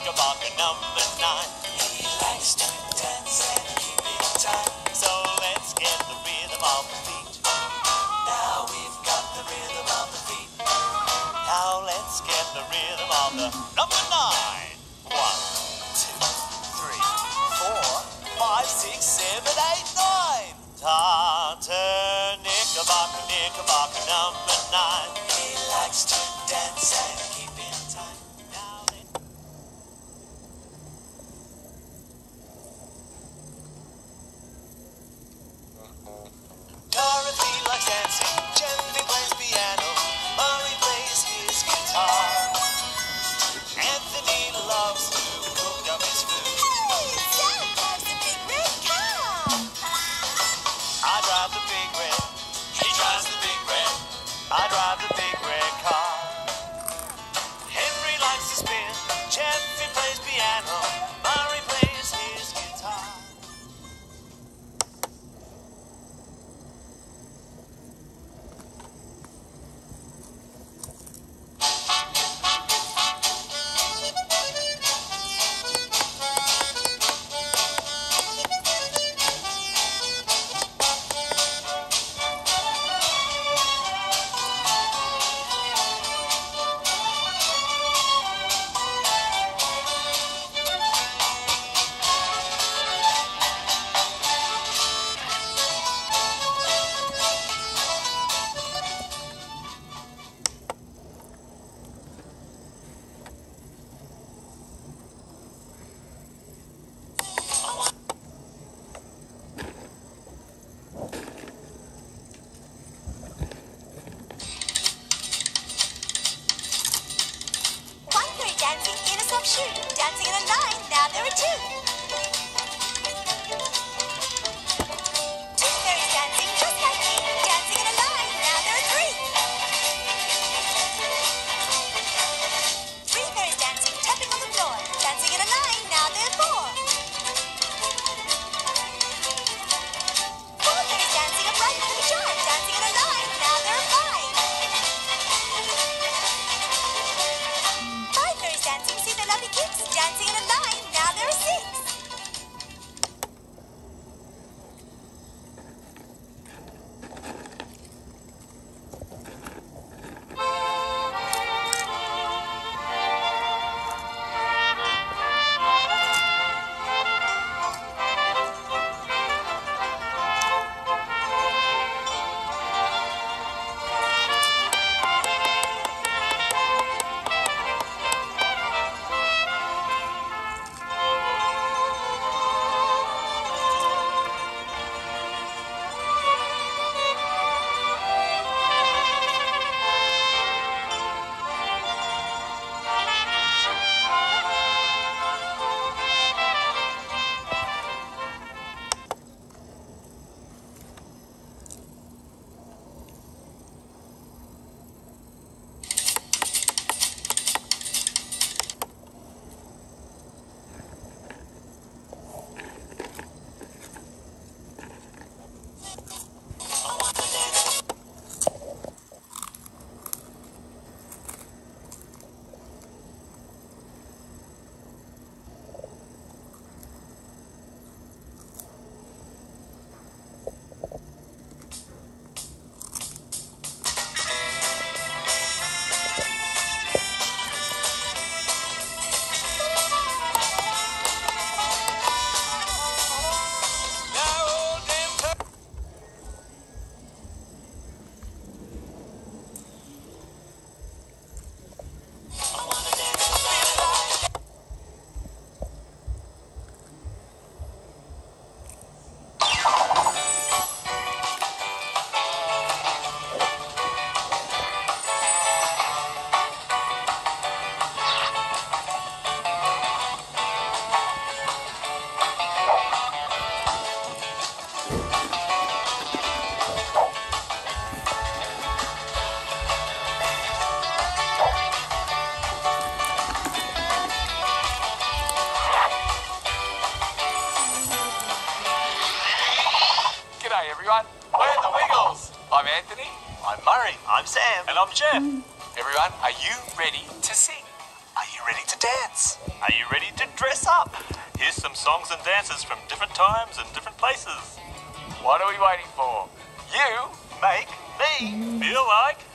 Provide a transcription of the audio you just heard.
Knickerbocker number 9. He likes to dance and keep in time. So let's get the rhythm of the feet. Now we've got the rhythm of the feet. Now let's get the rhythm of the number 9. 1, 2, 3, 4, 5, 6, 7, 8, 9. Tartar Knickerbocker, Knickerbocker number 9. He likes to dance and keep in time. Now Dorothy likes dancing, Jeffy plays piano, Murray plays his guitar. Anthony loves to cook up his food. Hey, Sam drives a big red car. I drive the big red. He drives the big red. I drive the big red car. Henry likes to spin. Jeffy plays piano. Murray plays his guitar. One fairy dancing in a soft shoe, dancing in a line, now there are 2. 2 fairies dancing just like me, dancing in a line, now there are 3. 3 fairies dancing, tapping on the floor, dancing in a line, now there are 4. 4 fairies dancing upright with a charm, dancing in a line, now there are 5. 5 fairies dancing, see the lovely kids, dancing in a line, now there are 6. G'day everyone, we're the Wiggles. I'm Anthony. I'm Murray. I'm Sam. And I'm Jeff. Everyone, are you ready to sing? Are you ready to dance? Are you ready to dress up? Here's some songs and dances from different times and different places. What are we waiting for? You make me feel like